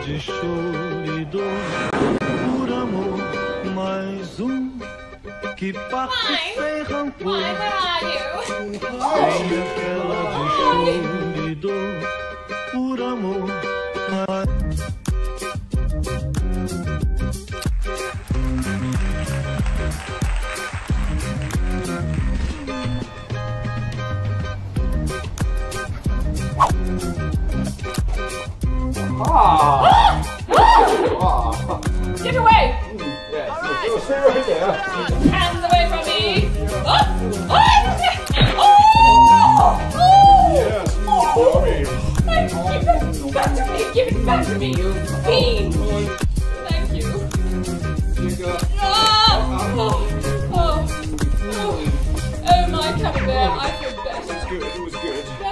de choro e dor por amor, mais que parte sem rancor. Sem aquela de choro e dor por amor, Get away! Yes. All right. Stay right there. Hands away from me! Oh! Yes. Mommy. Give it back to me! Give it back to me, you fiend! Thank you. You got. Oh, my Camembert, I feel better. It was good. It was good.